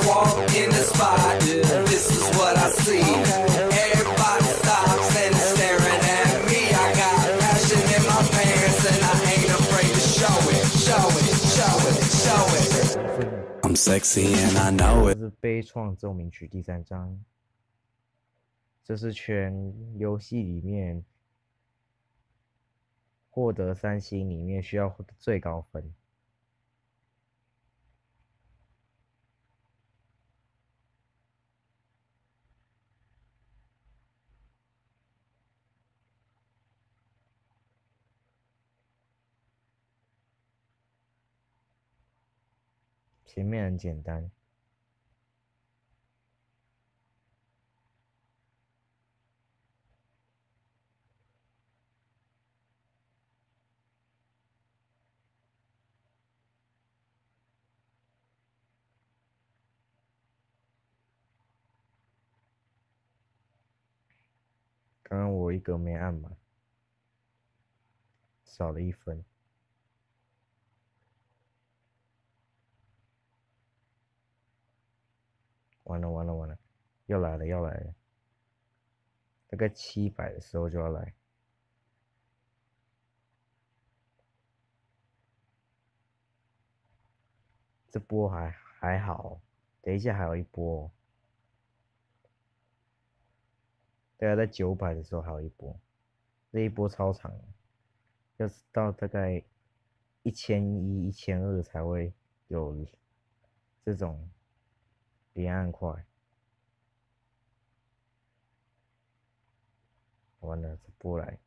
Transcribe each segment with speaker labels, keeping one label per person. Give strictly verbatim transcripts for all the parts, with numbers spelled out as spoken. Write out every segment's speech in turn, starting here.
Speaker 1: walk in the spot, this is what I see. Everybody stops and is staring at me. I got passion in my pants and I ain't afraid to show it, show it, show it, show it. I'm sexy and I know it.
Speaker 2: 这是悲怆奏鸣曲第三章，这是全游戏里面获得三星里面需要获得最高分。前面很简单，刚刚我一格没按满，少了一分。完了完了完了，要来了要来了，大概七百的时候就要来。这波还还好，等一下还有一波、哦，大概在九百的时候还有一波，这一波超长，要是到大概一千一、一千二才会有这种连按快。完了，这波来。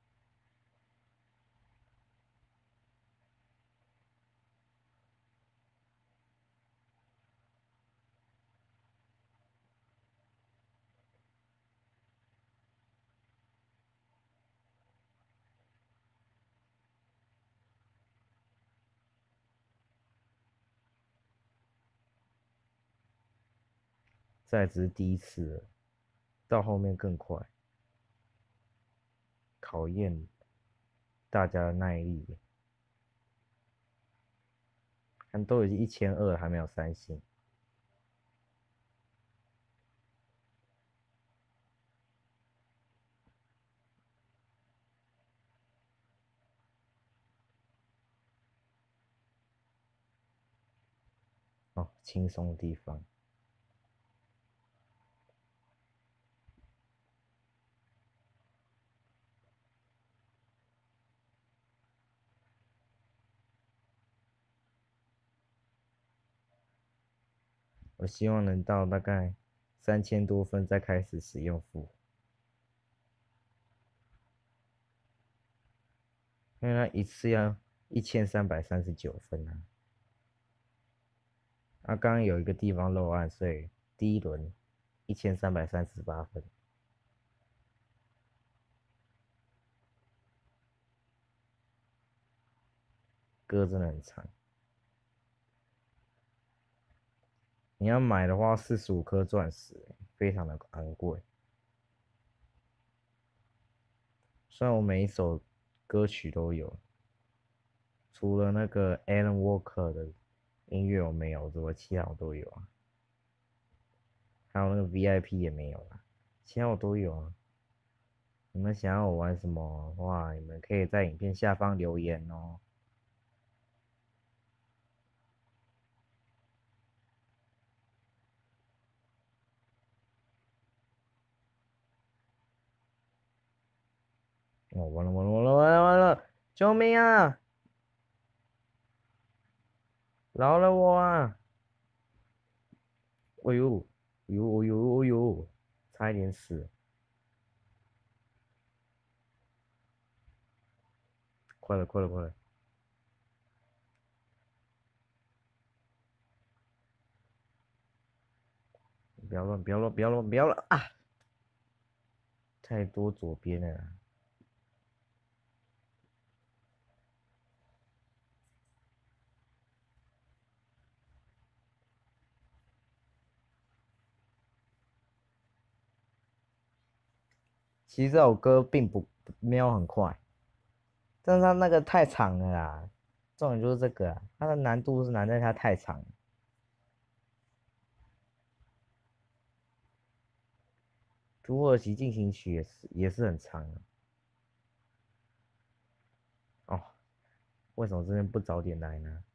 Speaker 2: 这只是第一次了，到后面更快，考验大家的耐力。看都已经一千二了，还没有三星。哦，轻松的地方。我希望能到大概三千多分再开始使用副，因为它一次要一千三百三十九分啊。啊，刚刚有一个地方漏按，所以第一轮一千三百三十八分。歌真的很长，你要买的话，四十五颗钻石，非常的昂贵。虽然我每一首歌曲都有，除了那个 Alan Walker 的音乐我没有之外，其他我都有啊。还有那个 V I P 也没有啦，其他我都有啊。你们想要我玩什么的话，你们可以在影片下方留言哦。哦，完了完了完了完了完了！救命啊！饶了我啊！哎呦，哎呦哎呦哎呦，差一点死！快了快了快了！不要乱不要乱不要乱不要乱啊！太多左边了啦。其实这首歌并不没有很快，但是它那个太长了啦。重点就是这个啊，它的难度是难在它太长。 土耳其进行曲也是也是很长啊。哦，为什么这边不早点来呢？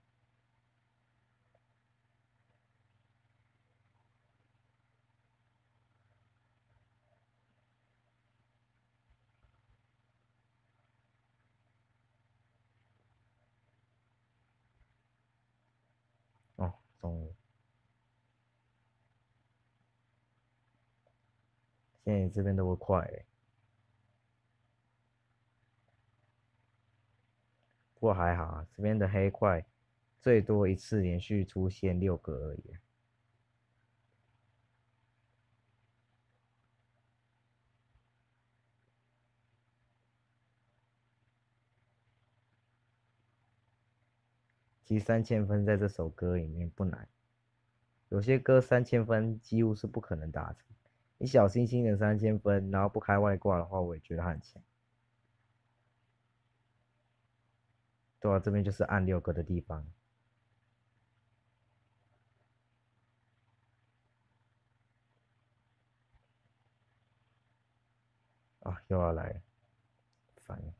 Speaker 2: 哦，终于，现在这边都会快欸，不过还好啊，这边的黑块最多一次连续出现六个而已。其实三千分在这首歌里面不难，有些歌三千分几乎是不可能达成。你小星星的三千分，然后不开外挂的话，我也觉得他很强。对啊，这边就是按六个的地方啊，又要来了，烦了，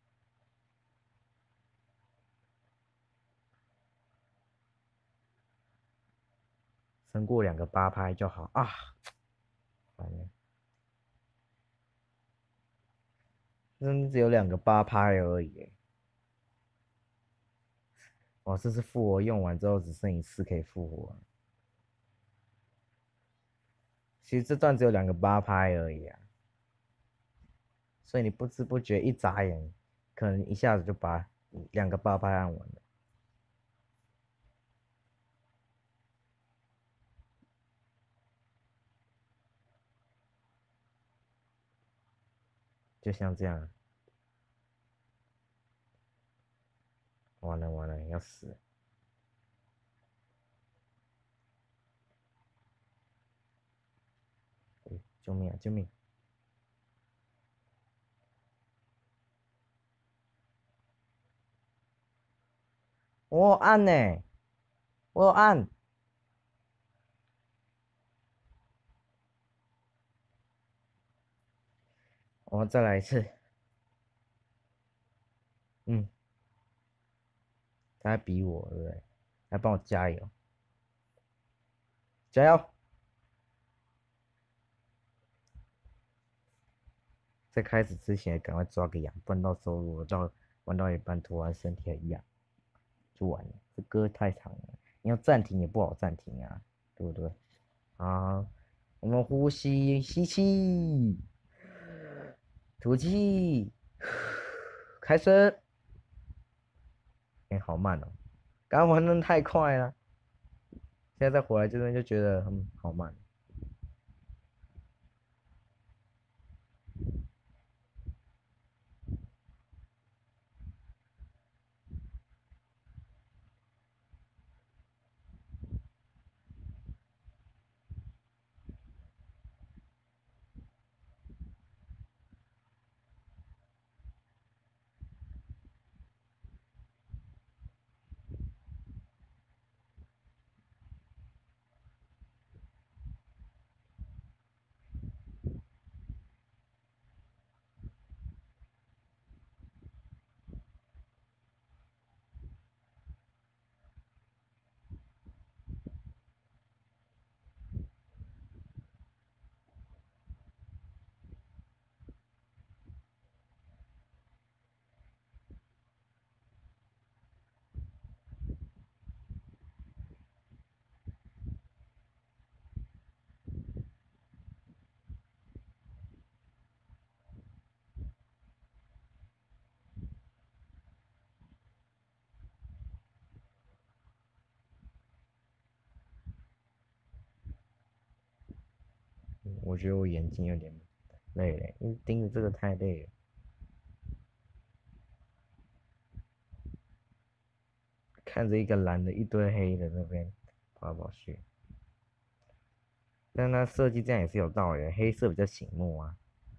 Speaker 2: 升过两个八拍就好啊，烦了，真只有两个八拍而已欸。哦，这是复活用完之后只剩一次可以复活。其实这段只有两个八拍而已啊，所以你不知不觉一眨眼，可能一下子就把两个八拍按完了。就像这样，完了完了，要死了！哎救命啊！救命！我有按呢，我有按。我再来一次。嗯，他在逼我，对不对？来帮我加油，加油！在开始之前赶快抓个痒，不然到时候我到玩到一半突然身体很痒，就完了。这歌太长了，你要暂停也不好暂停啊，对不对？啊，我们呼吸，吸气，吐气，开始。哎、好慢哦，刚玩的太快了，现在再回来这边就觉得嗯好慢。我觉得我眼睛有点累了，因为盯着这个太累了，看着一个蓝的，一堆黑的那边跑来跑去。但它设计这样也是有道理的，黑色比较醒目啊。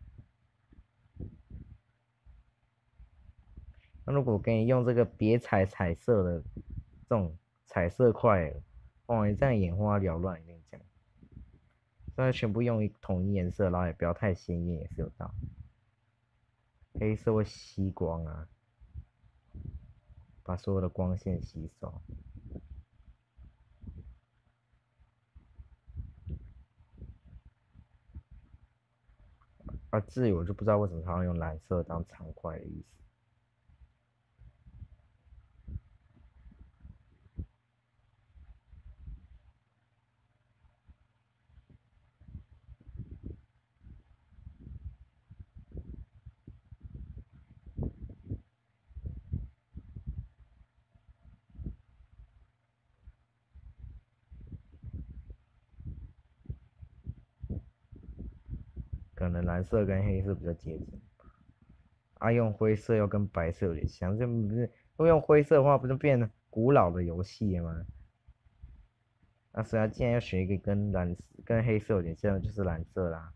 Speaker 2: 那如果给你用这个别彩彩色的这种彩色块，哦，你这样眼花缭乱，我跟你讲。 所以全部用一统一颜色，然后也不要太鲜艳，也是有道理。黑色会吸光啊，把所有的光线吸收。啊，至于我就不知道为什么他要用蓝色当长块的意思。可能蓝色跟黑色比较接近。啊，用灰色又跟白色有点像，这不是如果用灰色的话，不就变成古老的游戏了吗？那所以他既然要选一个跟蓝跟黑色有点像，就是蓝色啦。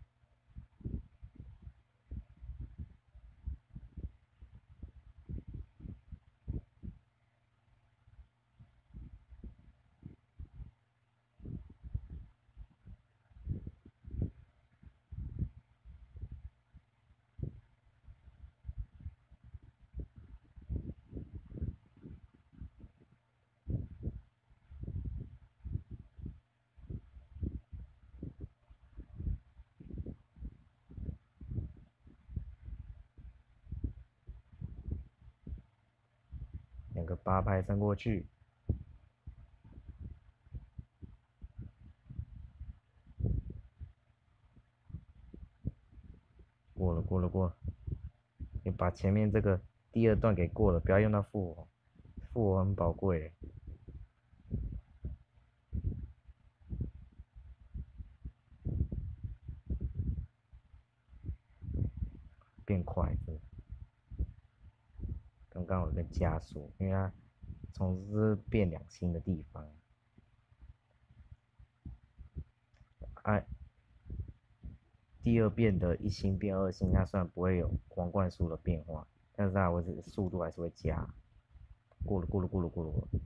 Speaker 2: 两个八拍伸过去，过了过了过了，你把前面这个第二段给过了，不要用到复活，复活很宝贵。变快，刚刚有个加速，因为它总是变两星的地方。哎、啊，第二遍的一星变二星，它虽然不会有皇冠数的变化，但是它会是速度还是会加。过了过了过了过了过了。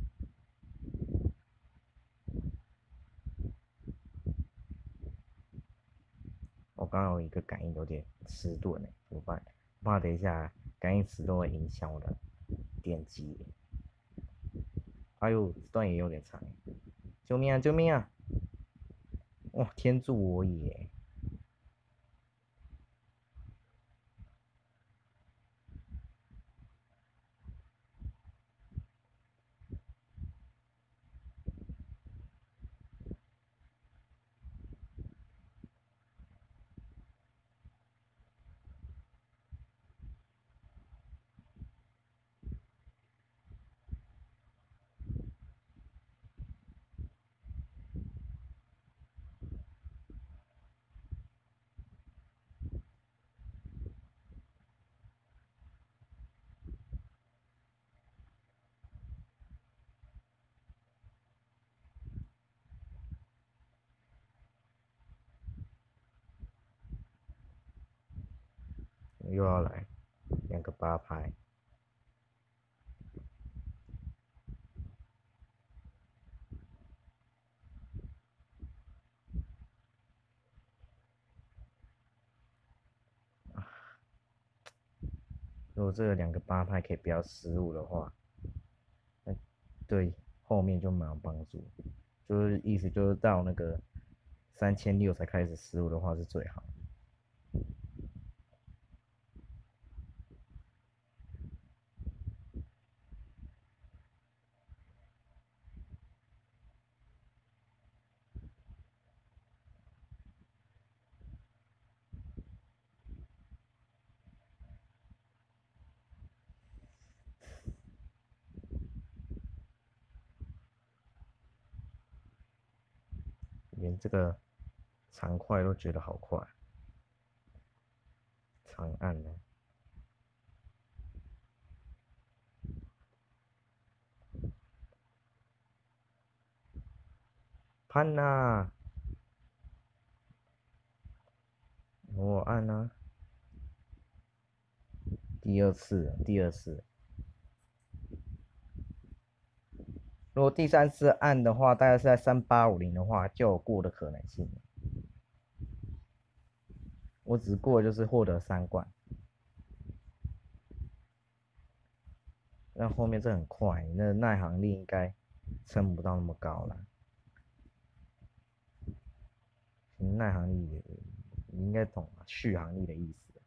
Speaker 2: 我刚刚有一个感应有点迟钝哎，怎么办？怕等一下感应迟钝会影响我的点击。哎呦，这段也有点长，救命啊救命啊！哇，天助我也！又要来两个八拍。如果这个两个八拍可以不要失误的话，那对后面就蛮有帮助。就是意思就是到那个三千六才开始失误的话是最好。连这个长快都觉得好快，长按呢？潘呐！我按啊！第二次，第二次。如果第三次按的话，大概是在三八五零的话，就有过的可能性。 我只过就是获得三冠，那后面这很快，你那耐航力应该撑不到那么高了。耐航力你应该懂啊，续航力的意思。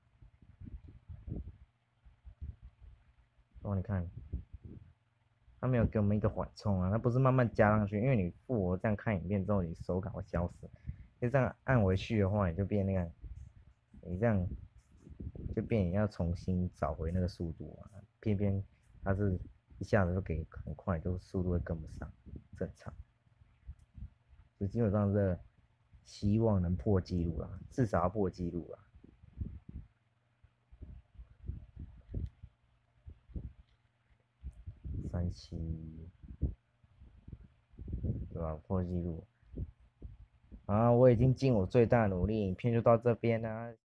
Speaker 2: 哦，你看，他没有给我们一个缓冲啊，他不是慢慢加上去，因为你复活这样看影片之后，你手感会消失。就这样按回去的话，你就变那个，你这样就变你要重新找回那个速度嘛。偏偏他是一下子就给很快，就速度会跟不上，正常。就基本上是希望能破纪录啦，至少要破纪录啦。三七，对吧？破纪录。啊，我已经尽我最大努力，影片就到这边啦。